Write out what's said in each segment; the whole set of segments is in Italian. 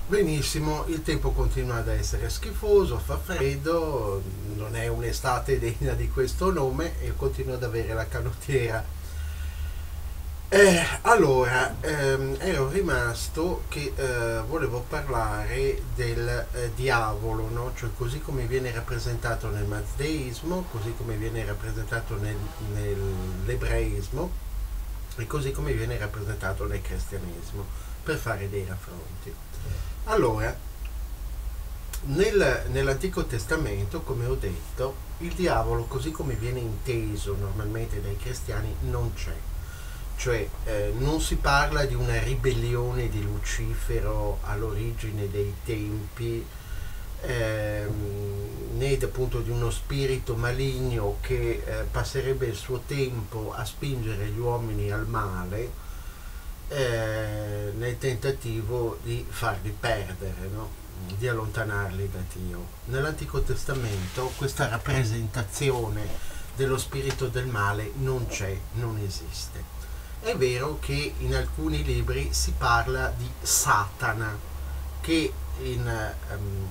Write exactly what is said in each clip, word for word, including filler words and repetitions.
Benissimo, il tempo continua ad essere schifoso, fa freddo, non è un'estate degna di questo nome e continuo ad avere la canottiera. Eh, allora, ehm, ero rimasto che eh, volevo parlare del eh, diavolo, no? Cioè così come viene rappresentato nel mazdeismo, così come viene rappresentato nel- nell'ebraismo e così come viene rappresentato nel cristianesimo, per fare dei raffronti. Allora, nel- nell'Antico Testamento, come ho detto, il diavolo, così come viene inteso normalmente dai cristiani, non c'è. Cioè, eh, non si parla di una ribellione di Lucifero all'origine dei tempi, ehm, né appunto di uno spirito maligno che eh, passerebbe il suo tempo a spingere gli uomini al male eh, nel tentativo di farli perdere, no? Di allontanarli da Dio. Nell'Antico Testamento questa rappresentazione dello spirito del male non c'è, non esiste. È vero che in alcuni libri si parla di Satana, che in ehm,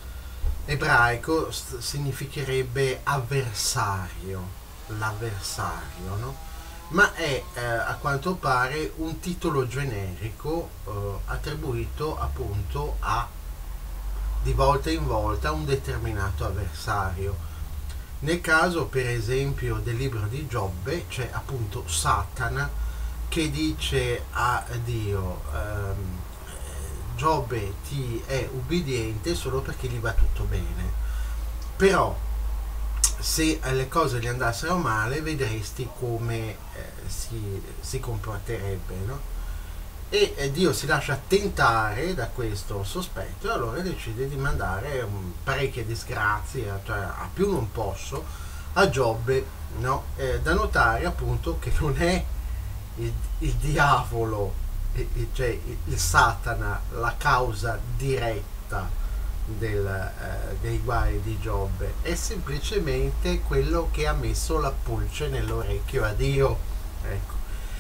ebraico st- significherebbe avversario, l'avversario, no? Ma è eh, a quanto pare un titolo generico eh, attribuito appunto a di volta in volta un determinato avversario. Nel caso per esempio del libro di Giobbe c'è appunto Satana che dice a Dio ehm, Giobbe ti è ubbidiente solo perché gli va tutto bene, però se le cose gli andassero male vedresti come eh, si, si comporterebbe, no? E eh, Dio si lascia tentare da questo sospetto e allora decide di mandare um, parecchie disgrazie, cioè a più non posso, a Giobbe, no? Eh, da notare appunto che non è il, il diavolo, eh, eh, cioè il, il Satana, la causa diretta del, eh, dei guai di Giobbe, è semplicemente quello che ha messo la pulce nell'orecchio a Dio. Ecco.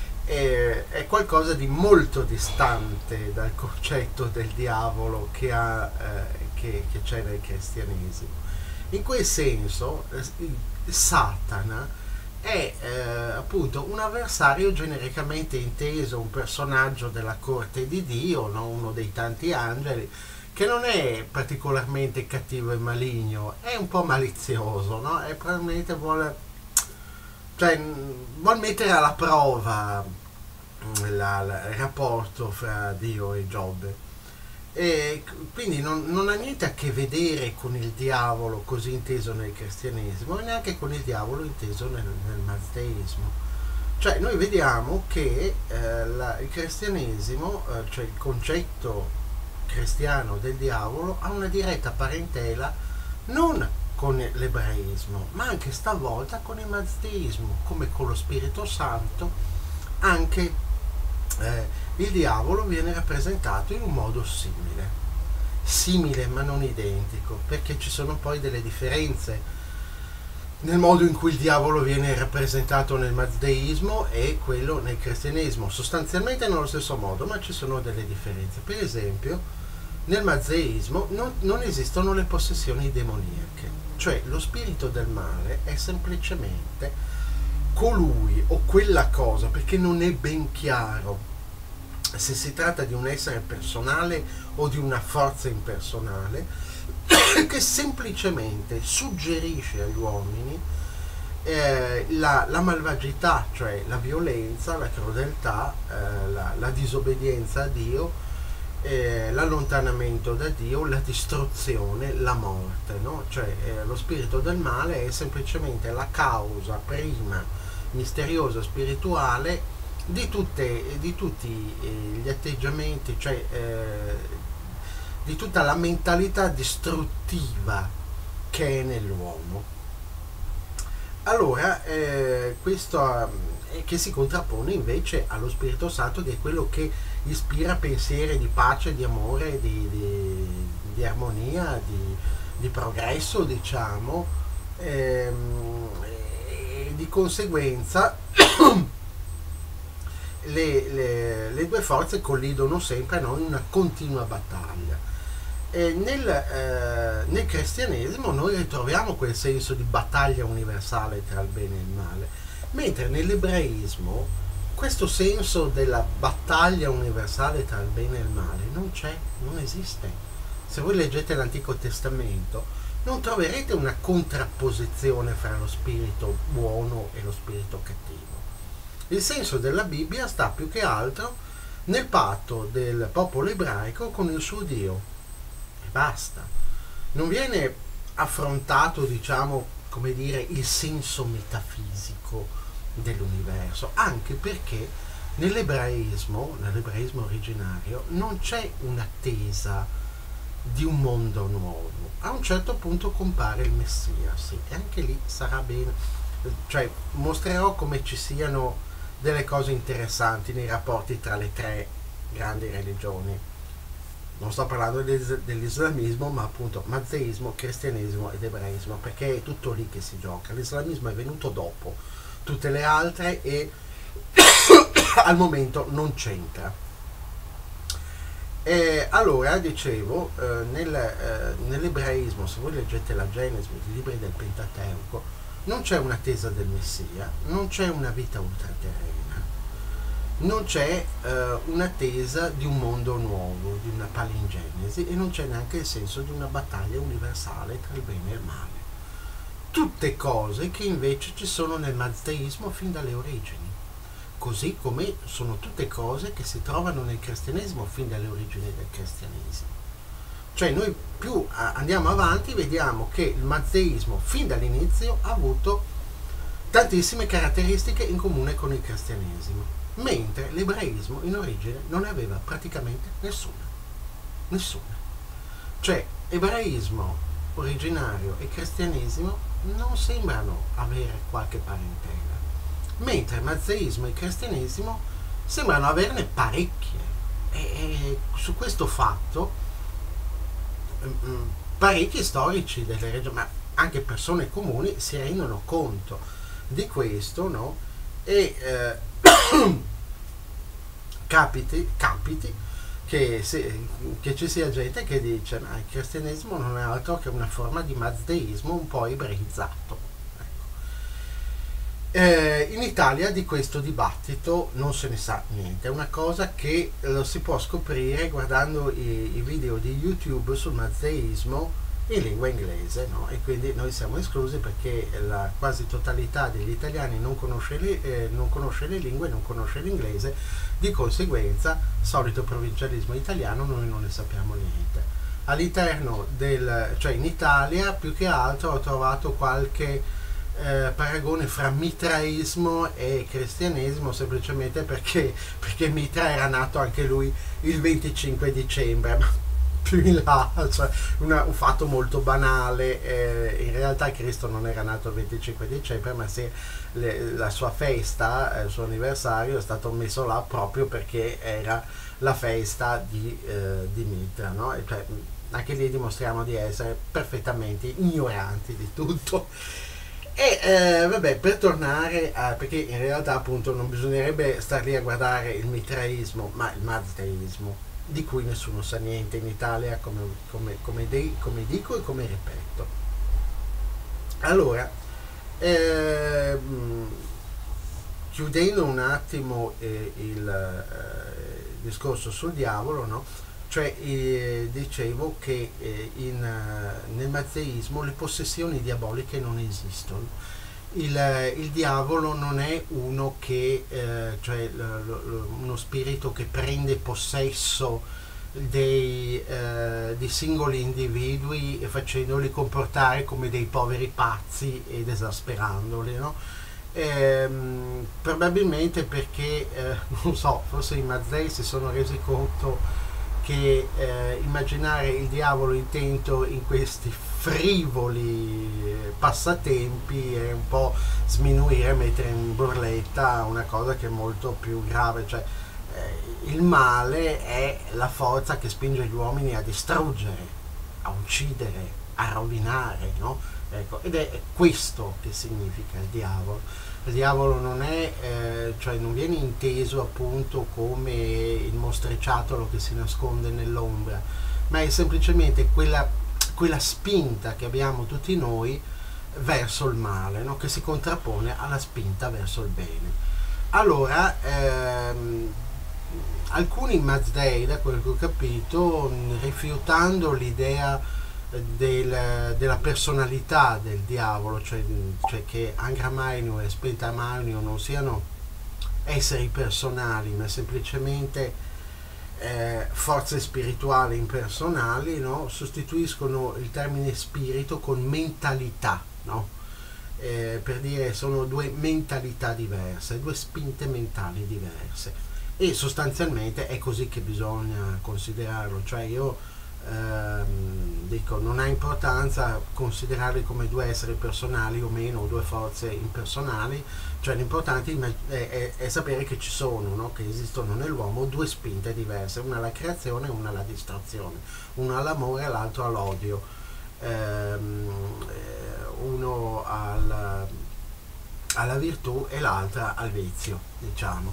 È, è qualcosa di molto distante dal concetto del diavolo che, ha, eh, che, che c'è nel cristianesimo. In quel senso, eh, Satana è eh, appunto un avversario genericamente inteso, un personaggio della corte di Dio, no? Uno dei tanti angeli, che non è particolarmente cattivo e maligno, è un po' malizioso, no? E probabilmente vuole, cioè, vuol mettere alla prova la- la- il rapporto fra Dio e Giobbe. E quindi non, non ha niente a che vedere con il diavolo così inteso nel cristianesimo e neanche con il diavolo inteso nel, nel mazdeismo. Cioè noi vediamo che eh, la- il cristianesimo, eh, cioè il concetto cristiano del diavolo, ha una diretta parentela non con l'ebraismo, ma anche stavolta con il mazdeismo, come con lo Spirito Santo, anche eh, il diavolo viene rappresentato in un modo simile, simile ma non identico, perché ci sono poi delle differenze nel modo in cui il diavolo viene rappresentato nel mazdeismo e quello nel cristianesimo, sostanzialmente nello stesso modo, ma ci sono delle differenze. Per esempio, nel mazdeismo non, non esistono le possessioni demoniache, cioè lo spirito del male è semplicemente colui o quella cosa, perché non è ben chiaro se si tratta di un essere personale o di una forza impersonale, che semplicemente suggerisce agli uomini eh, la, la malvagità, cioè la violenza, la crudeltà, eh, la, la disobbedienza a Dio, eh, l'allontanamento da Dio, la distruzione, la morte, no? Cioè eh, lo spirito del male è semplicemente la causa prima misteriosa spirituale di, tutte, di tutti eh, gli atteggiamenti, cioè eh, di tutta la mentalità distruttiva che è nell'uomo. Allora, eh, questo eh, che si contrappone invece allo Spirito Santo, che è quello che ispira pensieri di pace, di amore, di, di, di armonia, di, di progresso, diciamo, ehm, e di conseguenza le, le, le due forze collidono sempre, no, in una continua battaglia. E nel, eh, nel cristianesimo noi ritroviamo quel senso di battaglia universale tra il bene e il male, mentre nell'ebraismo questo senso della battaglia universale tra il bene e il male non c'è, non esiste. Se voi leggete l'Antico Testamento non troverete una contrapposizione fra lo spirito buono e lo spirito cattivo. Il senso della Bibbia sta più che altro nel patto del popolo ebraico con il suo Dio. Basta, non viene affrontato, diciamo, come dire, il senso metafisico dell'universo, anche perché nell'ebraismo, nell'ebraismo originario, non c'è un'attesa di un mondo nuovo. A un certo punto compare il Messia, sì, e anche lì sarà bene, cioè mostrerò come ci siano delle cose interessanti nei rapporti tra le tre grandi religioni. Non sto parlando dell'islamismo, ma appunto mazzeismo, cristianesimo ed ebraismo, perché è tutto lì che si gioca. L'islamismo è venuto dopo tutte le altre e al momento non c'entra. E allora, dicevo, eh, nel, eh, nell'ebraismo, se voi leggete la Genesi, i libri del Pentateuco, non c'è un'attesa del Messia, non c'è una vita ultraterrena, non c'è eh, un'attesa di un mondo nuovo, di una palingenesi, e non c'è neanche il senso di una battaglia universale tra il bene e il male. Tutte cose che invece ci sono nel mazzeismo fin dalle origini, così come sono tutte cose che si trovano nel cristianesimo fin dalle origini del cristianesimo. Cioè noi più andiamo avanti vediamo che il mazzeismo fin dall'inizio ha avuto tantissime caratteristiche in comune con il cristianesimo, mentre l'ebraismo in origine non ne aveva praticamente nessuna. Nessuna. Cioè, ebraismo originario e cristianesimo non sembrano avere qualche parentela, mentre mazzeismo e cristianesimo sembrano averne parecchie. E, e su questo fatto parecchi storici delle regioni, ma anche persone comuni, si rendono conto di questo, no? E eh, capiti, capiti che, se, che ci sia gente che dice ma il cristianesimo non è altro che una forma di mazdeismo un po' ebraizzato. Ecco. Eh, in Italia di questo dibattito non se ne sa niente, è una cosa che lo si può scoprire guardando i, i video di YouTube sul mazdeismo in lingua inglese, no? E quindi noi siamo esclusi perché la quasi totalità degli italiani non conosce le, eh, non conosce le lingue, non conosce l'inglese, di conseguenza, solito provincialismo italiano, noi non ne sappiamo niente. All'interno del, cioè in Italia, più che altro ho trovato qualche eh, paragone fra mitraismo e cristianesimo, semplicemente perché, perché Mitra era nato anche lui il venticinque dicembre, ma più in là, cioè una, un fatto molto banale. Eh, in realtà Cristo non era nato il venticinque dicembre, ma se le, la sua festa, eh, il suo anniversario è stato messo là proprio perché era la festa di, eh, di Mitra, no? E cioè, anche lì dimostriamo di essere perfettamente ignoranti di tutto. E eh, vabbè, per tornare a, perché in realtà appunto non bisognerebbe star lì a guardare il mitraismo, ma il mazdeismo, di cui nessuno sa niente in Italia, come, come, come, de, come dico e come ripeto. Allora, ehm, chiudendo un attimo eh, il eh, discorso sul diavolo, no? Cioè eh, dicevo che eh, in, uh, nel mazzeismo le possessioni diaboliche non esistono. Il, il diavolo non è uno che, eh, cioè l, l, uno spirito che prende possesso dei, eh, di singoli individui e facendoli comportare come dei poveri pazzi ed esasperandoli, no? Ehm, probabilmente perché, eh, non so, forse i mazzei si sono resi conto che eh, immaginare il diavolo intento in questi frivoli passatempi è un po' sminuire, mettere in burletta una cosa che è molto più grave. Cioè eh, il male è la forza che spinge gli uomini a distruggere, a uccidere, a rovinare, no? Ecco, ed è questo che significa il diavolo. il diavolo non è, eh, cioè non viene inteso appunto come il mostriciattolo che si nasconde nell'ombra, ma è semplicemente quella, quella spinta che abbiamo tutti noi verso il male, no? Che si contrappone alla spinta verso il bene. Allora, ehm, alcuni Mazdei, da quel che ho capito, rifiutando l'idea del, della personalità del diavolo, cioè, cioè che Angra Mainyu e Spenta Mainyu non siano esseri personali, ma semplicemente eh, forze spirituali impersonali, no? Sostituiscono il termine spirito con mentalità, no? Eh, per dire sono due mentalità diverse, due spinte mentali diverse, e sostanzialmente è così che bisogna considerarlo, cioè io ehm, dico, non ha importanza considerarli come due esseri personali o meno, o due forze impersonali, cioè l'importante è, è, è sapere che ci sono, no? Che esistono nell'uomo due spinte diverse, una alla creazione e una alla distrazione, uno all'amore e l'altro all'odio, ehm, uno al, alla virtù e l'altra al vizio, diciamo.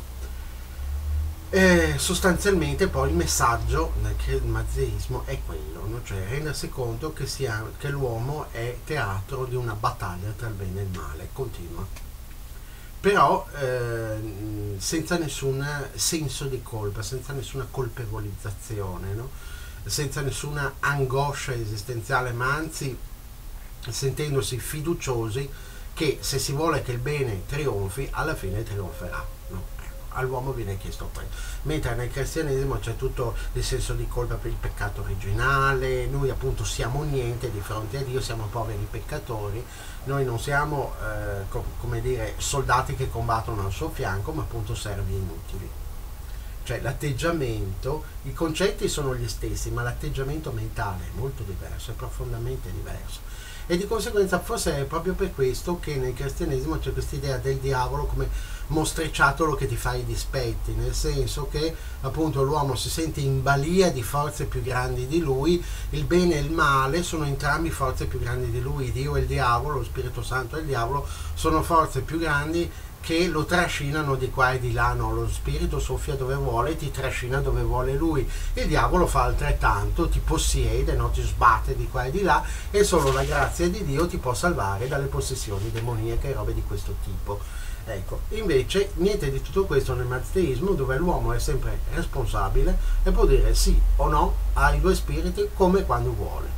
E sostanzialmente poi il messaggio del mazdeismo è quello, no? Cioè rendersi conto che, sia, che l'uomo è teatro di una battaglia tra il bene e il male continua, però eh, senza nessun senso di colpa, senza nessuna colpevolizzazione, no? Senza nessuna angoscia esistenziale, ma anzi sentendosi fiduciosi che se si vuole che il bene trionfi, alla fine trionferà, no? Ecco, all'uomo viene chiesto quello, mentre nel cristianesimo c'è tutto il senso di colpa per il peccato originale, noi appunto siamo niente di fronte a Dio, siamo poveri peccatori, noi non siamo eh, co come dire soldati che combattono al suo fianco, ma appunto servi inutili. Cioè l'atteggiamento, i concetti sono gli stessi, ma l'atteggiamento mentale è molto diverso, è profondamente diverso. E di conseguenza forse è proprio per questo che nel cristianesimo c'è questa idea del diavolo come mostriciattolo che ti fa i dispetti, nel senso che appunto l'uomo si sente in balia di forze più grandi di lui, il bene e il male sono entrambi forze più grandi di lui, Dio e il diavolo, lo Spirito Santo e il diavolo sono forze più grandi che lo trascinano di qua e di là, no? Lo spirito soffia dove vuole e ti trascina dove vuole lui, il diavolo fa altrettanto, ti possiede, no? Ti sbatte di qua e di là, e solo la grazia di Dio ti può salvare dalle possessioni demoniache e robe di questo tipo. Ecco, invece niente di tutto questo nel mazdeismo, dove l'uomo è sempre responsabile e può dire sì o no ai due spiriti come e quando vuole.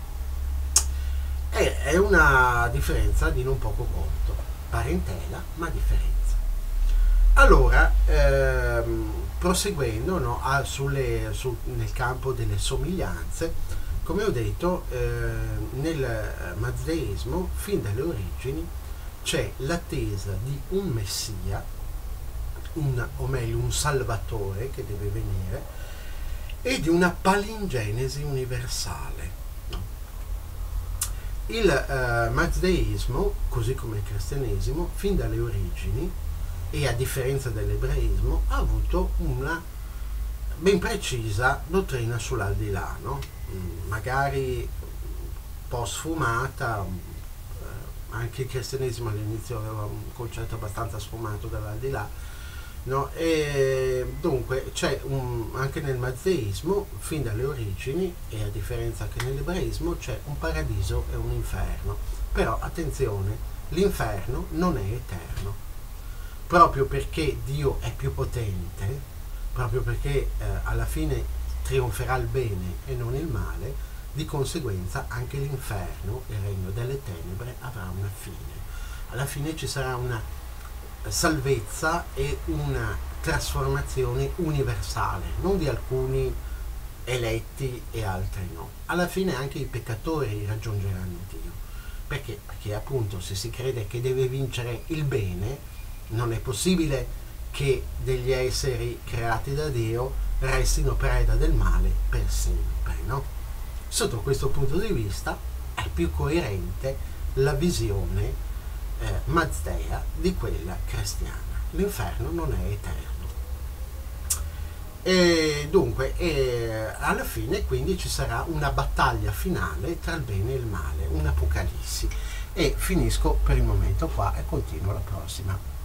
E è una differenza di non poco conto, parentela ma differenza. Allora, ehm, proseguendo, no, a, sulle, su, nel campo delle somiglianze, come ho detto, eh, nel mazdeismo fin dalle origini c'è l'attesa di un messia, un, o meglio un salvatore che deve venire, e di una palingenesi universale. Il eh, mazdeismo, così come il cristianesimo, fin dalle origini, e a differenza dell'ebraismo, ha avuto una ben precisa dottrina sull'aldilà, no? Magari un po' sfumata, eh, anche il cristianesimo all'inizio aveva un concetto abbastanza sfumato dell'aldilà, no? E dunque c'è anche nel mazdeismo fin dalle origini, e a differenza che nell'ebraismo, c'è un paradiso e un inferno, però attenzione, l'inferno non è eterno, proprio perché Dio è più potente, proprio perché eh, alla fine trionferà il bene e non il male, di conseguenza anche l'inferno, il regno delle tenebre, avrà una fine. Alla fine ci sarà una salvezza e una trasformazione universale, non di alcuni eletti e altri no. Alla fine anche i peccatori raggiungeranno Dio. Perché? Perché appunto se si crede che deve vincere il bene, non è possibile che degli esseri creati da Dio restino preda del male per sempre, no? Sotto questo punto di vista è più coerente la visione Eh, mazdea di quella cristiana. L'inferno non è eterno, e dunque e alla fine quindi ci sarà una battaglia finale tra il bene e il male, un'apocalissi, E finisco per il momento qua e continuo la prossima.